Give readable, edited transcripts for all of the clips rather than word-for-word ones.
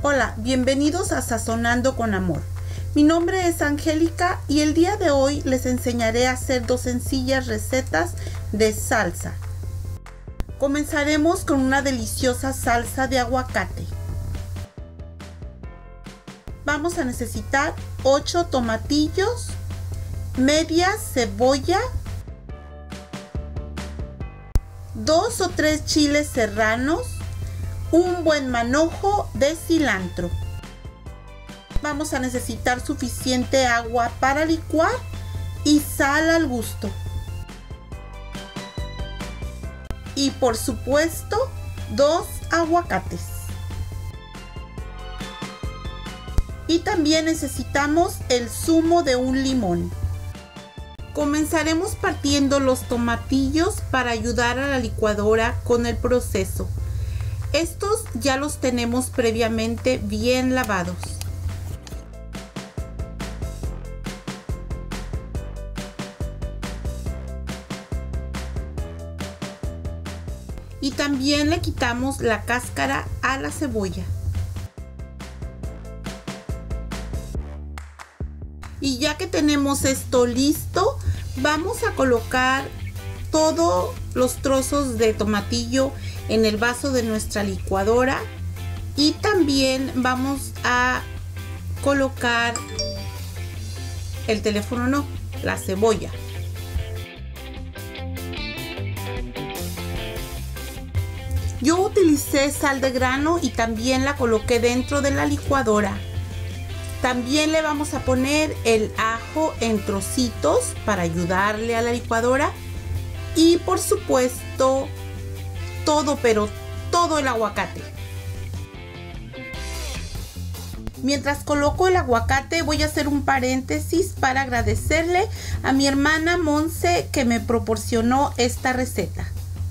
Hola, bienvenidos a Sazonando con Amor. Mi nombre es Angélica y el día de hoy les enseñaré a hacer dos sencillas recetas de salsa. Comenzaremos con una deliciosa salsa de aguacate. Vamos a necesitar 8 tomatillos, media cebolla, 2 o 3 chiles serranos, un buen manojo de cilantro. Vamos a necesitar suficiente agua para licuar y sal al gusto. Y por supuesto, 2 aguacates. Y también necesitamos el zumo de un limón. Comenzaremos partiendo los tomatillos para ayudar a la licuadora con el proceso. Estos ya los tenemos previamente bien lavados. Y también le quitamos la cáscara a la cebolla. Y ya que tenemos esto listo, vamos a colocar todos los trozos de tomatillo en el vaso de nuestra licuadora y también vamos a colocar la cebolla. Yo utilicé sal de grano y también la coloqué dentro de la licuadora. También le vamos a poner el ajo en trocitos para ayudarle a la licuadora y por supuesto todo el aguacate. Mientras coloco el aguacate voy a hacer un paréntesis para agradecerle a mi hermana Monse que me proporcionó esta receta.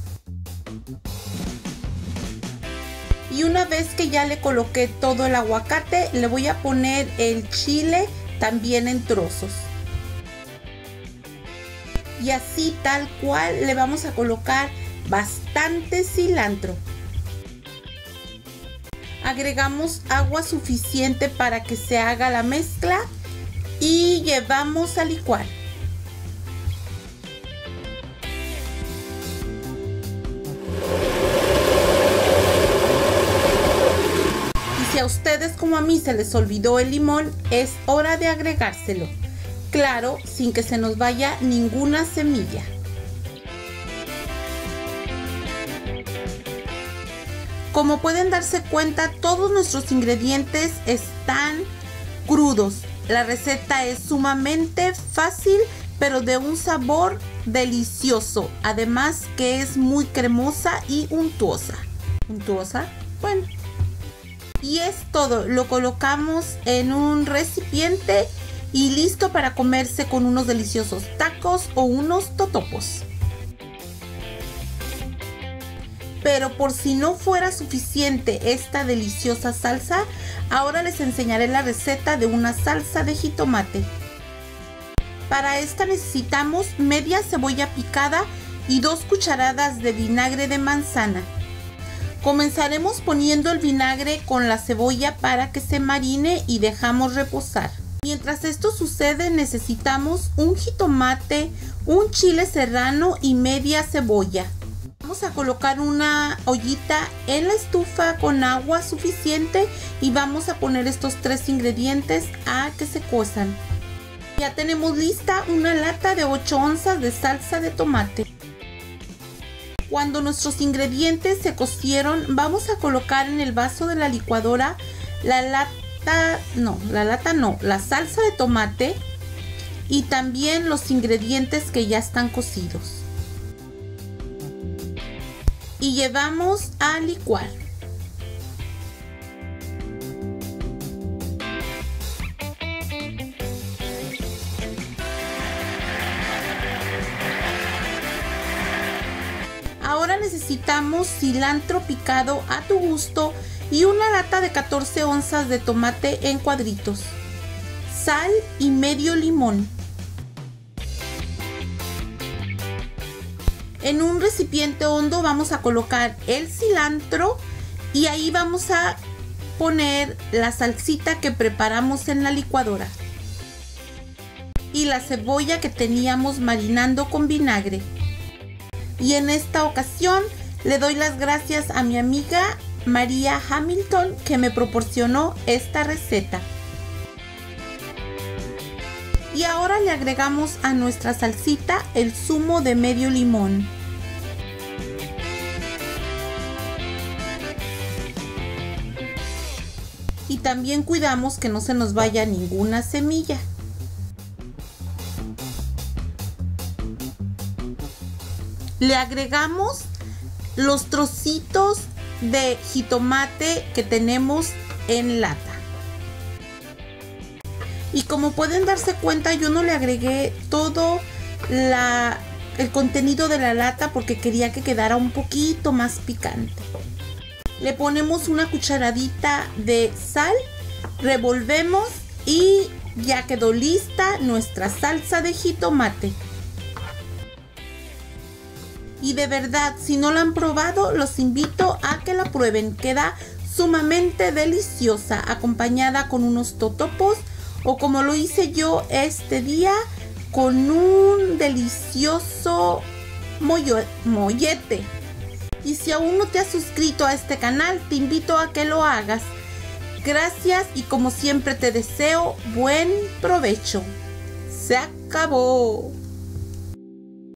Y una vez que ya le coloqué todo el aguacate, le voy a poner el chile también en trozos. Y así tal cual le vamos a colocar bastante cilantro. Agregamos agua suficiente para que se haga la mezcla y llevamos a licuar. Si a ustedes como a mí se les olvidó el limón, es hora de agregárselo. Claro, sin que se nos vaya ninguna semilla. Como pueden darse cuenta, todos nuestros ingredientes están crudos. La receta es sumamente fácil, pero de un sabor delicioso. Además que es muy cremosa y untuosa. ¿Untuosa? Bueno. Y es todo, lo colocamos en un recipiente y listo para comerse con unos deliciosos tacos o unos totopos. Pero por si no fuera suficiente esta deliciosa salsa, ahora les enseñaré la receta de una salsa de jitomate. Para esta necesitamos media cebolla picada y 2 cucharadas de vinagre de manzana. Comenzaremos poniendo el vinagre con la cebolla para que se marine y dejamos reposar. Mientras esto sucede necesitamos un jitomate, un chile serrano y media cebolla. Vamos a colocar una ollita en la estufa con agua suficiente y vamos a poner estos 3 ingredientes a que se cuezan. Ya tenemos lista una lata de 8 onzas de salsa de tomate. Cuando nuestros ingredientes se cocieron, vamos a colocar en el vaso de la licuadora la salsa de tomate y también los ingredientes que ya están cocidos. Y llevamos a licuar. Ahora necesitamos cilantro picado a tu gusto y una lata de 14 onzas de tomate en cuadritos, sal y medio limón. En un recipiente hondo vamos a colocar el cilantro y ahí vamos a poner la salsita que preparamos en la licuadora y la cebolla que teníamos marinando con vinagre. Y en esta ocasión le doy las gracias a mi amiga María Hamilton que me proporcionó esta receta. Y ahora le agregamos a nuestra salsita el zumo de medio limón. Y también cuidamos que no se nos vaya ninguna semilla. Le agregamos los trocitos de jitomate que tenemos en lata. Y como pueden darse cuenta, yo no le agregué todo el contenido de la lata porque quería que quedara un poquito más picante. Le ponemos una cucharadita de sal, revolvemos y ya quedó lista nuestra salsa de jitomate. Y de verdad, si no la han probado, los invito a que la prueben. Queda sumamente deliciosa, acompañada con unos totopos o como lo hice yo este día, con un delicioso mollete. Y si aún no te has suscrito a este canal, te invito a que lo hagas. Gracias y como siempre te deseo buen provecho. Se acabó.